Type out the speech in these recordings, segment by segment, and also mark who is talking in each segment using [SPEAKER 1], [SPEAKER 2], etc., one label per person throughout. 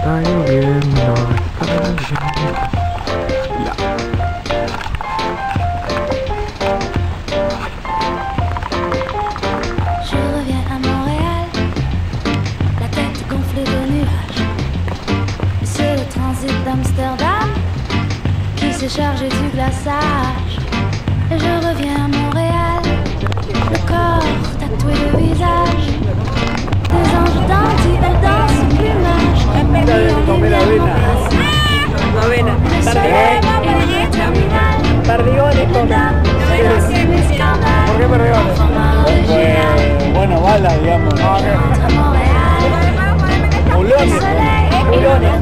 [SPEAKER 1] Está lloviendo, está lloviendo. Ya.
[SPEAKER 2] Je reviens à Montréal, la tête gonflée de nuages. C'est le transit d'Amsterdam qui s'est chargé du glaçage. Et je reviens à Montréal, le corps tatoué le visage. Des anges dandy, elles dansent au plumage. Le soleil et le terminal.
[SPEAKER 3] Perdigones con... ¿Por qué perdigones? Porque, bueno, balas, digamos. Mulones. Mulones.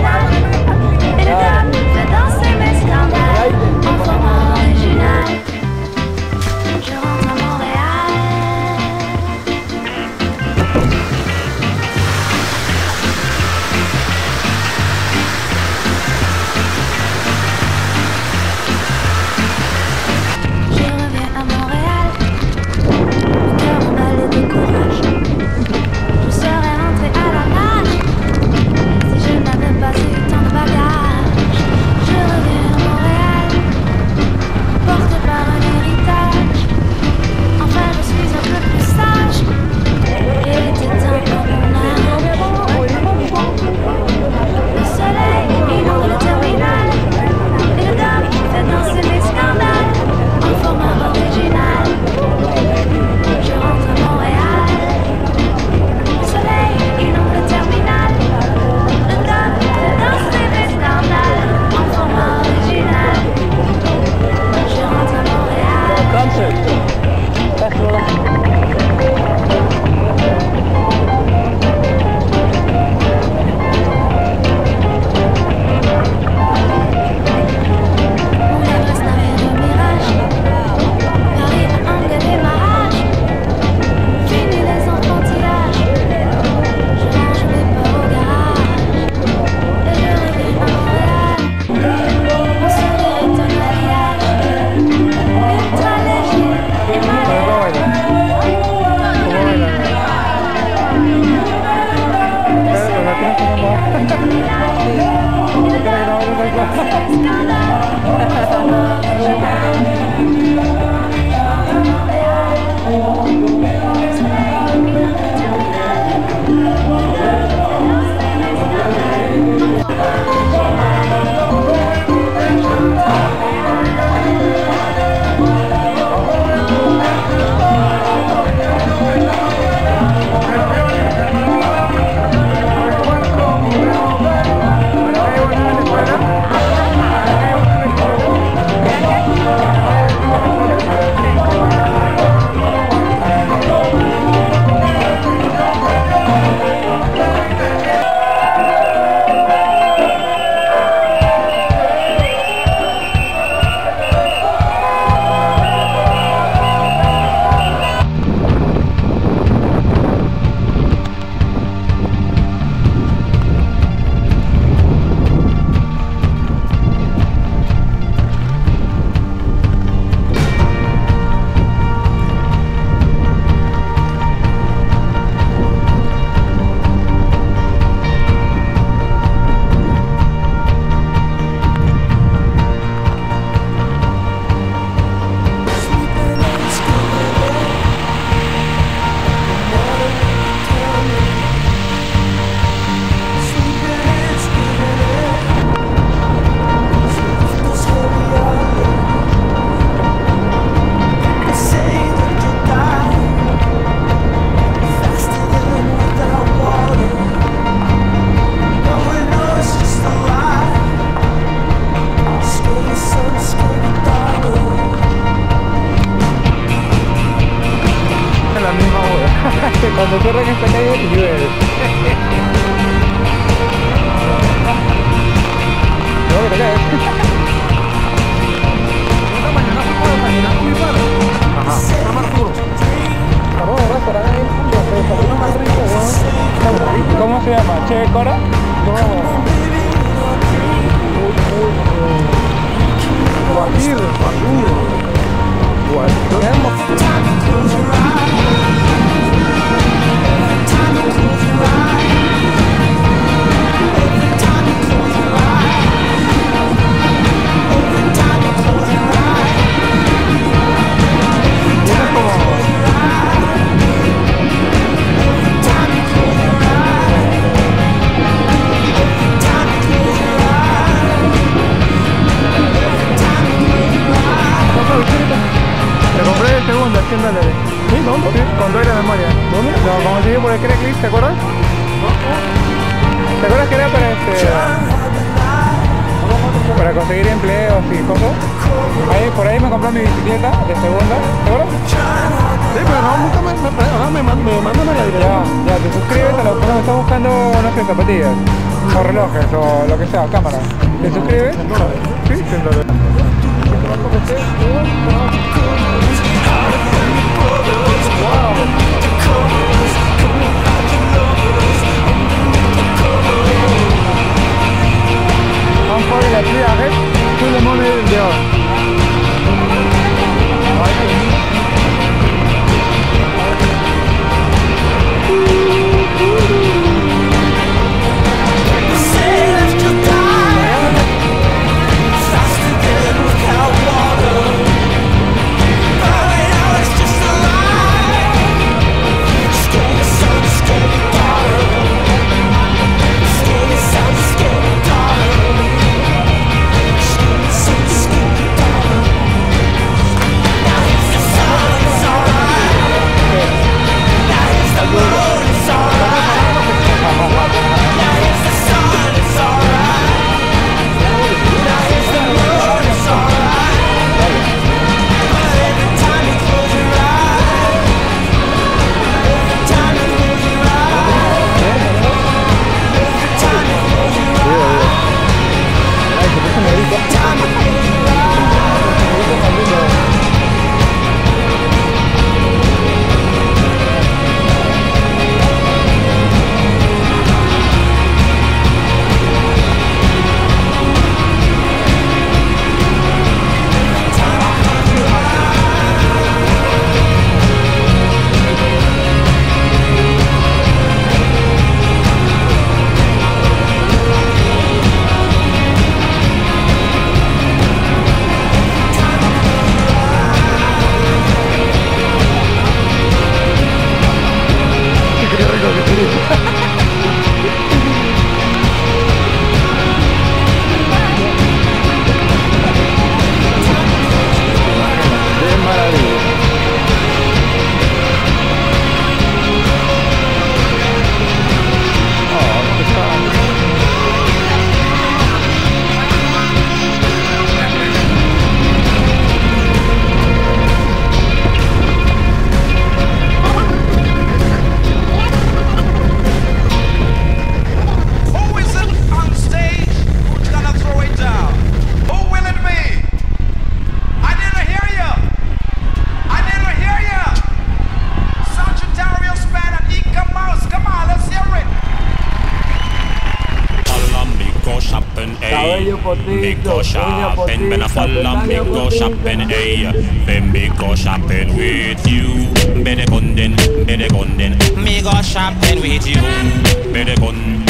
[SPEAKER 3] Cuando corren esta calle llueve. No, que te caes. Ajá. Está más duro. ¿Cómo se llama? ¿Che Cora? Guajir, maduro.
[SPEAKER 1] por el Craigslist, ¿te acuerdas? ¿Te acuerdas que era para conseguir empleos y cosas? Por ahí me compré mi bicicleta de segunda, ¿te acuerdas?
[SPEAKER 4] Sí, pero no, nunca me mandan la dirección.
[SPEAKER 1] Ya, te suscribes a lo que estás buscando, no sé, zapatillas, o relojes, o lo que sea, cámara. ¿Te suscribes? Sí, $100. Encore il a plu, arrête, tout le monde est dehors.
[SPEAKER 5] Me go shopping, when I follow me go shopping, hey. When me go shopping with you, better gun then. Me go shopping with you, better gun.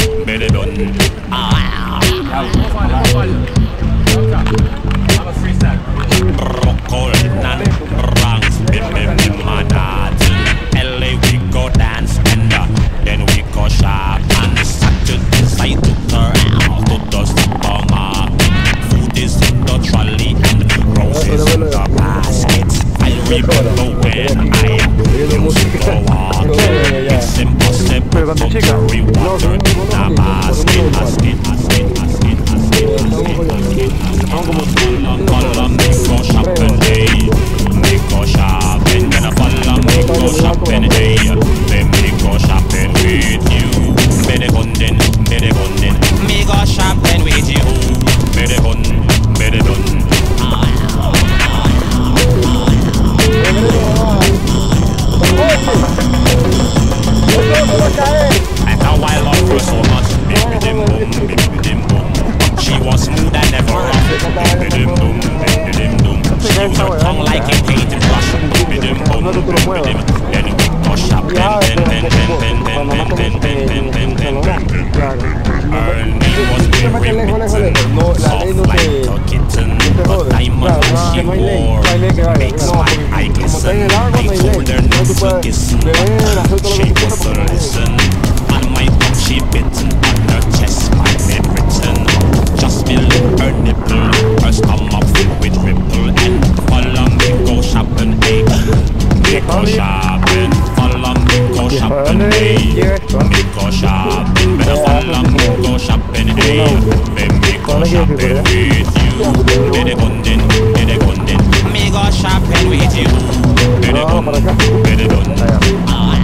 [SPEAKER 5] Rockall, nan, ranks, manati. LA we go dance and then we go shop and Saturday side to turn out to the supermarket. Food is in the trolley and roses in the basket. I remember when I used to go out. It's impossible to carry water in a basket. Follow me go shopping, hey. Me go shopping, gonna follow me go shopping, hey. Then me go shopping with you. Better gun then. Me go shopping with you. Better gun. And how I love her so much, baby dim boom. She was smooth and never rough, baby dim boom. She used her tongue like a painted brush, baby dim boom. Then we go shopping, her name was Mary Mitten, soft like a kitten, but diamond she wore makes my eye glisten. I told her not to listen, she wouldn't listen. On my tongue she bitten, on her chest my name written. Just below her nipple, her stomach filled with ripple. And follow me go shopping, hey. Me go shopping, follow me go shopping. hey.
[SPEAKER 1] Io sto.
[SPEAKER 5] Me go shopping, better follow me go shopping, hey. Me go shopping with you. Dede gondin, dede gondin. Me go shopping with you. Dede gun, dede dun.